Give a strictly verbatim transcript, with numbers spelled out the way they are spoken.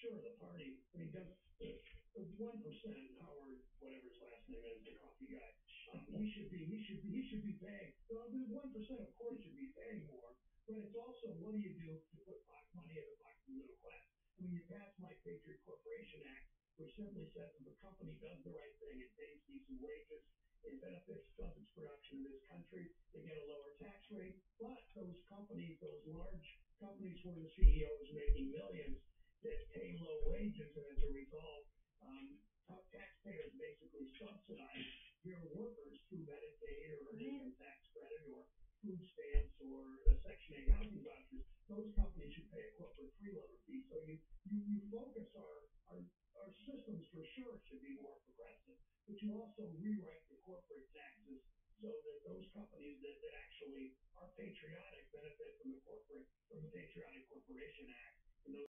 sure, the party, I mean, does the, the one percent Howard, whatever his last name is, the coffee guy, um, he should be, he should be, he should be paying. Well, the one percent, of course, should be paying more, but it's also what do you do to put money in the pocket of the middle class? I mean, you passed my Patriot Corporation Act, which simply says if a company does the right thing, it pays decent wages, it benefits, does its production in this country, they get a lower tax rate. But those companies, those large companies where the C E O is making millions, that pay low wages, and as a result, um, taxpayers basically subsidize their workers through Medicaid or an income tax credit or food stamps or a Section eight housing vouchers. Those companies should pay a corporate freeloader fee. So you, you, you focus our, our, our systems for sure should be more progressive, but you also rewrite the corporate taxes so that those companies that, that actually are patriotic benefit from the corporate, from the Patriotic Corporation Act. And those